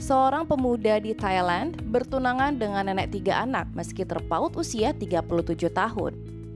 Seorang pemuda di Thailand bertunangan dengan nenek 3 anak meski terpaut usia 37 tahun.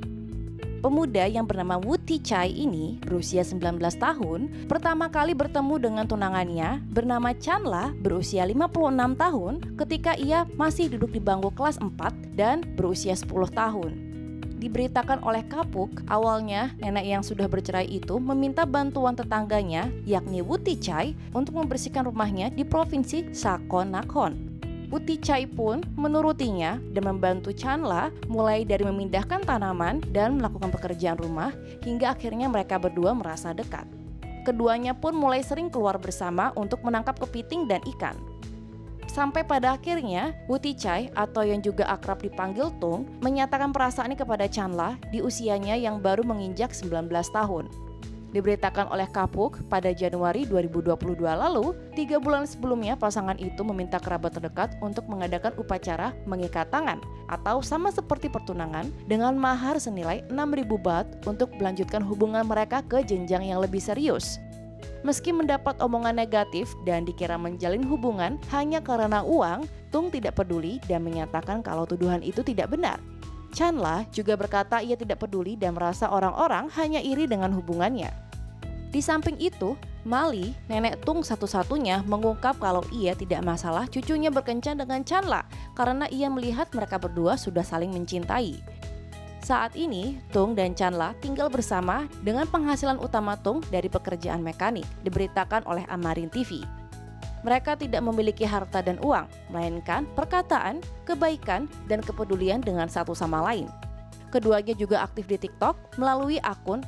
Pemuda yang bernama Wuti Chai ini berusia 19 tahun pertama kali bertemu dengan tunangannya bernama Chanla berusia 56 tahun ketika ia masih duduk di bangku kelas 4 dan berusia 10 tahun. Diberitakan oleh Kapuk, awalnya nenek yang sudah bercerai itu meminta bantuan tetangganya, yakni Wuti Chai, untuk membersihkan rumahnya di provinsi Sakon Nakhon. Wuti Chai pun menurutinya dan membantu Chanla mulai dari memindahkan tanaman dan melakukan pekerjaan rumah hingga akhirnya mereka berdua merasa dekat. Keduanya pun mulai sering keluar bersama untuk menangkap kepiting dan ikan. Sampai pada akhirnya, Wuti Chai atau yang juga akrab dipanggil Tung menyatakan perasaannya kepada Chanla di usianya yang baru menginjak 19 tahun. Diberitakan oleh Kapuk pada Januari 2022 lalu, 3 bulan sebelumnya pasangan itu meminta kerabat terdekat untuk mengadakan upacara mengikat tangan atau sama seperti pertunangan dengan mahar senilai 6.000 baht untuk melanjutkan hubungan mereka ke jenjang yang lebih serius. Meski mendapat omongan negatif dan dikira menjalin hubungan hanya karena uang, Tung tidak peduli dan menyatakan kalau tuduhan itu tidak benar. Chanla juga berkata ia tidak peduli dan merasa orang-orang hanya iri dengan hubungannya. Di samping itu, Mali, nenek Tung satu-satunya mengungkap kalau ia tidak masalah cucunya berkencan dengan Chanla karena ia melihat mereka berdua sudah saling mencintai. Saat ini, Tung dan Chanla tinggal bersama dengan penghasilan utama Tung dari pekerjaan mekanik, diberitakan oleh Amarin TV. Mereka tidak memiliki harta dan uang, melainkan perkataan, kebaikan, dan kepedulian dengan satu sama lain. Keduanya juga aktif di TikTok melalui akun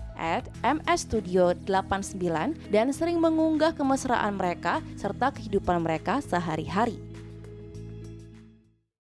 @msstudio89 dan sering mengunggah kemesraan mereka serta kehidupan mereka sehari-hari.